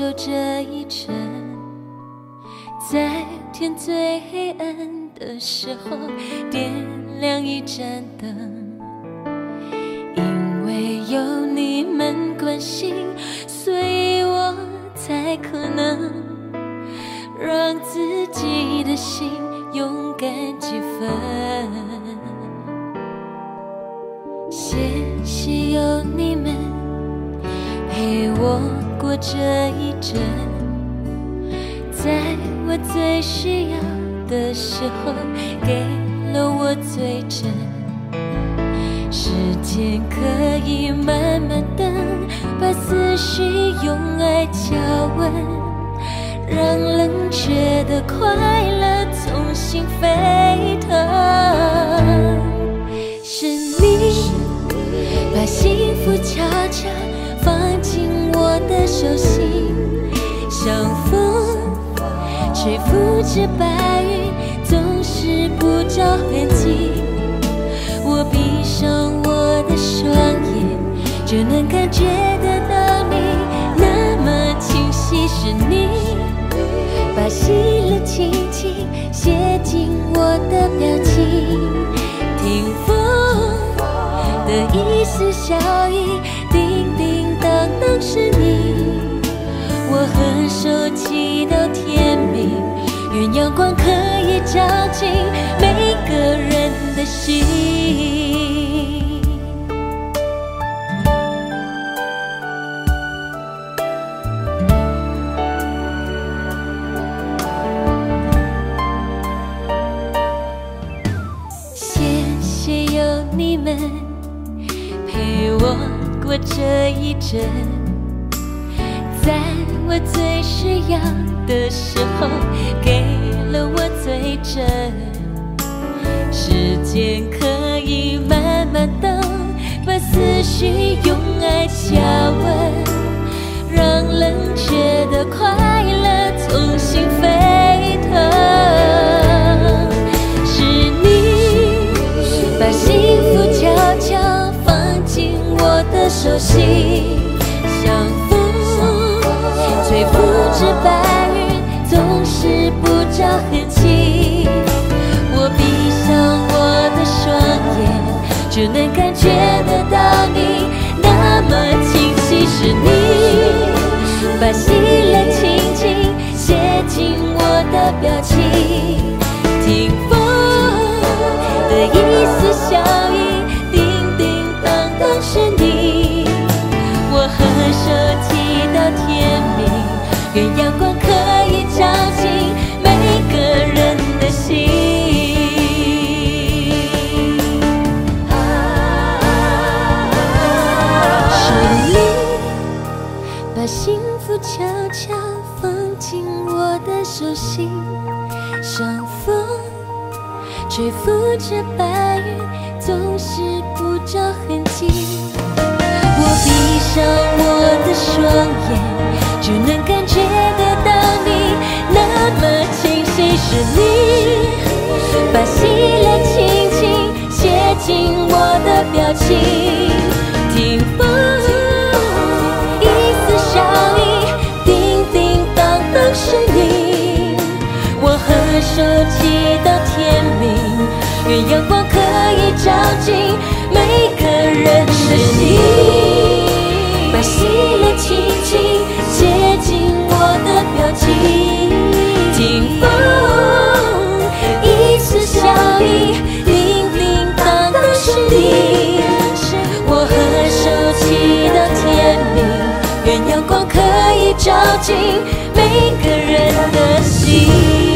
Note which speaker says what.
Speaker 1: 这一程，在天最黑暗的时候点亮一盏灯，因为有你们关心，所以我才可能让自己的心勇敢几分。谢谢有你们陪我过这一阵，在我最需要的时候给了我最真。时间可以慢慢等，把思绪用爱浇温，让冷却的快乐重新沸腾。是你把幸福悄悄放进我的手心，像风吹拂着白云，总是不着痕迹。我闭上我的双眼，就能感觉得到你那么清晰。是你把喜乐轻轻写进我的表情，听风的一丝笑意，叮叮当当是你。我和手祈祷天明，愿阳光可以照进每个人的心。谢谢有你们陪我过这一阵，在我最需要的时候给了我最真。时间可以慢慢等，把思绪用爱浇温，让冷却的快乐重新沸腾。是你把幸福悄悄放进我的手心，像吹拂着白云，总是不着痕迹。我闭上我的双眼，就能感觉得到你那么清晰。是你把喜乐轻轻写进我的表情，听风的一丝笑意，叮叮当当是你。我和手祈祷天明，愿阳光可以照进每个人的心。是你把幸福悄悄放进我的手心，像风吹拂着白云，总是不着痕迹。我闭上我的双眼，就能感觉得到你那么清晰。是你把喜乐轻轻写进我的表情，听风一丝笑意，叮叮当当是你。我和手祈祷天明，愿阳光可以照进每个人的心。把喜乐轻轻写进我的表情，听风一丝笑意，叮叮当当是你。我和手祈祷天明，愿阳光可以照进每个人的心。